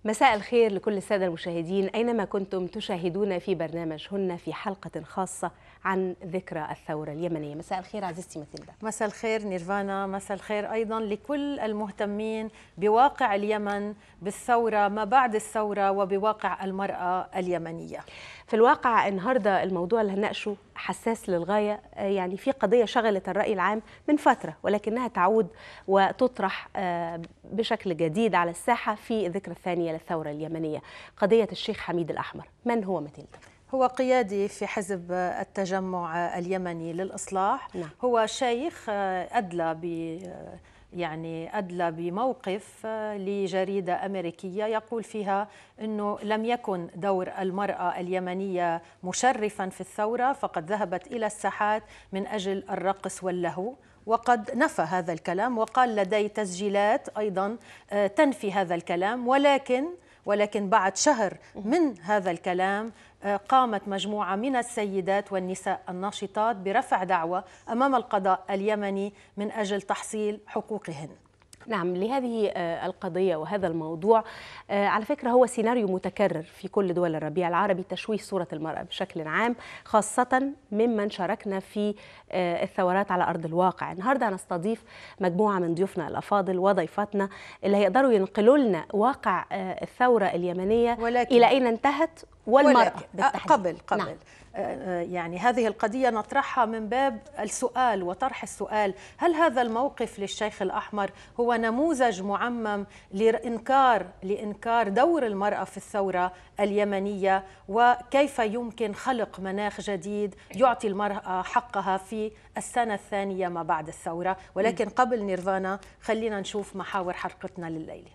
مساء الخير لكل السادة المشاهدين أينما كنتم تشاهدون في برنامج هن في حلقة خاصة عن ذكرى الثورة اليمنية. مساء الخير عزيزتي ماتيلدا. مساء الخير نيرفانا، مساء الخير أيضا لكل المهتمين بواقع اليمن، بالثورة ما بعد الثورة، وبواقع المرأة اليمنية. في الواقع النهاردة الموضوع اللي هنناقشه حساس للغاية، يعني في قضية شغلت الرأي العام من فترة ولكنها تعود وتطرح بشكل جديد على الساحة في الذكرى الثانية للثورة اليمنية، قضية الشيخ حميد الأحمر. من هو ماتيلدا؟ هو قيادي في حزب التجمع اليمني للإصلاح. نعم. هو شيخ أدلى بموقف لجريدة أمريكية يقول فيها أنه لم يكن دور المرأة اليمنية مشرفا في الثورة، فقد ذهبت إلى الساحات من أجل الرقص واللهو، وقد نفى هذا الكلام وقال لدي تسجيلات أيضا تنفي هذا الكلام، ولكن بعد شهر من هذا الكلام قامت مجموعة من السيدات والنساء الناشطات برفع دعوى أمام القضاء اليمني من أجل تحصيل حقوقهن. نعم، لهذه القضية وهذا الموضوع على فكرة هو سيناريو متكرر في كل دول الربيع العربي، تشويه صورة المرأة بشكل عام، خاصة ممن شاركنا في الثورات على أرض الواقع. النهاردة هنستضيف مجموعة من ضيوفنا الأفاضل وضيفاتنا اللي هيقدروا ينقلوا لنا واقع الثورة اليمنية إلى أين انتهت، والمرأة قبل نعم. يعني هذه القضية نطرحها من باب السؤال وطرح السؤال: هل هذا الموقف للشيخ الأحمر هو نموذج معمم لإنكار دور المرأة في الثورة اليمنية، وكيف يمكن خلق مناخ جديد يعطي المرأة حقها في السنة الثانية ما بعد الثورة؟ ولكن قبل نيرفانا خلينا نشوف محاور حلقتنا لليلة.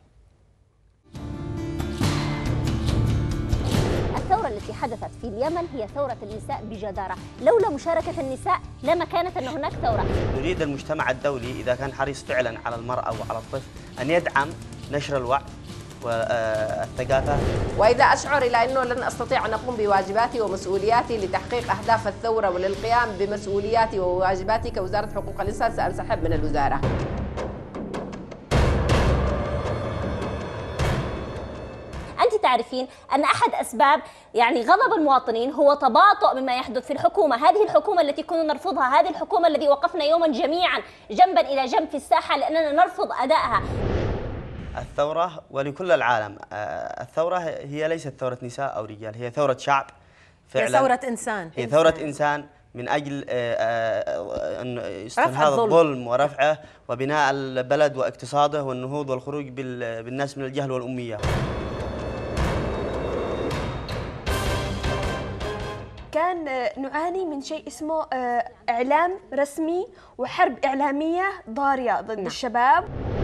الثورة التي حدثت في اليمن هي ثورة النساء بجدارة، لولا مشاركة النساء لما كانت أن هناك ثورة. نريد المجتمع الدولي إذا كان حريص فعلا على المرأة وعلى الطفل أن يدعم نشر الوعي والثقافة. وإذا أشعر إلى أنه لن أستطيع أن أقوم بواجباتي ومسؤولياتي لتحقيق أهداف الثورة وللقيام بمسؤولياتي وواجباتي كوزارة حقوق الإنسان سأنسحب من الوزارة. أنت تعرفين أن أحد أسباب غضب المواطنين هو تباطؤ مما يحدث في الحكومة، هذه الحكومة التي كنا نرفضها، هذه الحكومة التي وقفنا يوما جميعا جنبا إلى جنب في الساحة لأننا نرفض أدائها. الثورة ولكل العالم، الثورة هي ليست ثورة نساء أو رجال، هي ثورة شعب فعلا، هي ثورة إنسان، هي ثورة إنسان من أجل استنهاض الظلم ورفعه وبناء البلد واقتصاده والنهوض والخروج بالناس من الجهل والأمية. كان نعاني من شيء اسمه إعلام رسمي وحرب إعلامية ضارية ضد الشباب.